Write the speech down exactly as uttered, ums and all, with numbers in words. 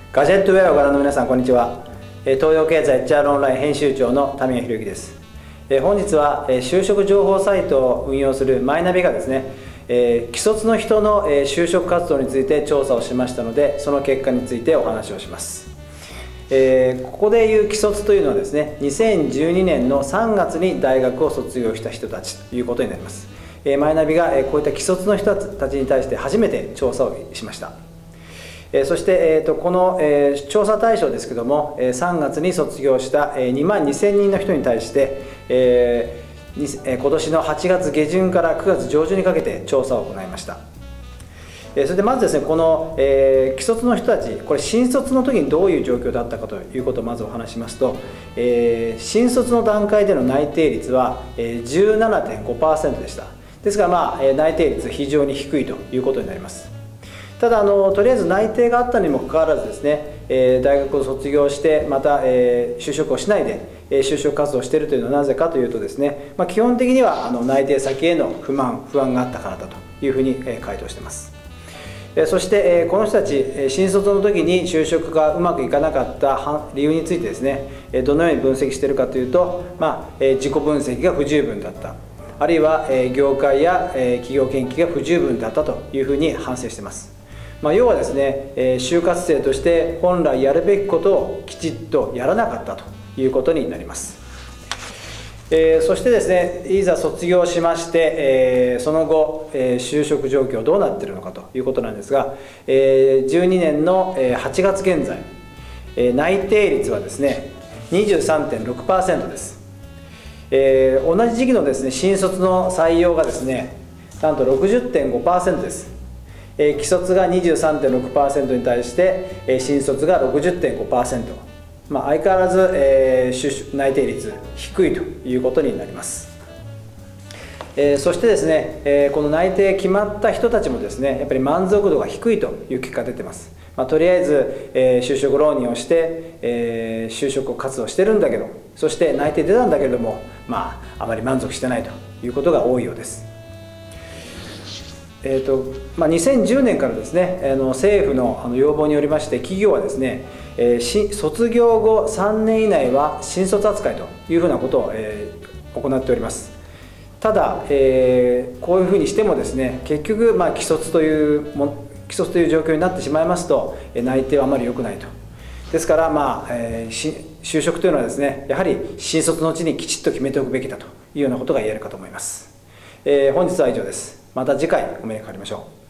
ガジェットウェアをご覧の皆さん、こんにちは。東洋経済 エイチアール オンライン編集長の田宮宏之です。本日は就職情報サイトを運用するマイナビがですね、既卒の人の就職活動について調査をしましたので、その結果についてお話をします。ここでいう既卒というのはですね、にせんじゅうにねんのさんがつに大学を卒業した人たちということになります。マイナビがこういった既卒の人たちに対して初めて調査をしました。そしてこの調査対象ですけども、さんがつに卒業したにまんにせんにんの人に対して今年のはちがつげじゅんからくがつじょうじゅんにかけて調査を行いました。それでまずですね、この既卒の人たち、これ新卒の時にどういう状況だったかということをまずお話しますと、新卒の段階での内定率は じゅうななてんごパーセント でした。ですからまあ内定率非常に低いということになります。ただあのとりあえず内定があったにもかかわらずですね、えー、大学を卒業してまた、えー、就職をしないで、えー、就職活動をしているというのはなぜかというとですね、まあ、基本的にはあの内定先への不満不安があったからだというふうに、えー、回答しています。えー、そして、えー、この人たち、えー、新卒の時に就職がうまくいかなかった理由についてですね、えー、どのように分析しているかというと、まあえー、自己分析が不十分だった、あるいは、えー、業界や、えー、企業研究が不十分だったというふうに反省しています。まあ、要はですね、えー、就活生として本来やるべきことをきちっとやらなかったということになります。えー、そしてですね、いざ卒業しまして、えー、その後、えー、就職状況どうなっているのかということなんですが、えー、じゅうにねんのはちがつ現在、えー、内定率はですね にじゅうさんてんろくパーセント です。えー、同じ時期のですね、新卒の採用がですね、なんと ろくじゅってんごパーセント です。既卒が にじゅうさんてんろくパーセント に対して新卒が ろくじゅってんごパーセント、まあ、相変わらず、えー、内定率低いということになります。えー、そしてですね、えー、この内定決まった人たちもですね、やっぱり満足度が低いという結果が出てます。まあ、とりあえず、えー、就職浪人をして、えー、就職活動してるんだけど、そして内定出たんだけれども、まあ、あまり満足してないということが多いようです。えーとまあ、にせんじゅうねんからですね、あの政府のあの要望によりまして、企業はですね、えー、し卒業後さんねん以内は新卒扱いというふうなことを、えー、行っております。ただ、えー、こういうふうにしてもですね、結局、まあ、既卒というも既卒という状況になってしまいますと、内定はあまり良くないと。ですから、まあえー、就職というのはですね、やはり新卒のうちにきちっと決めておくべきだというようなことが言えるかと思います。えー、本日は以上です。また次回お目にかかりましょう。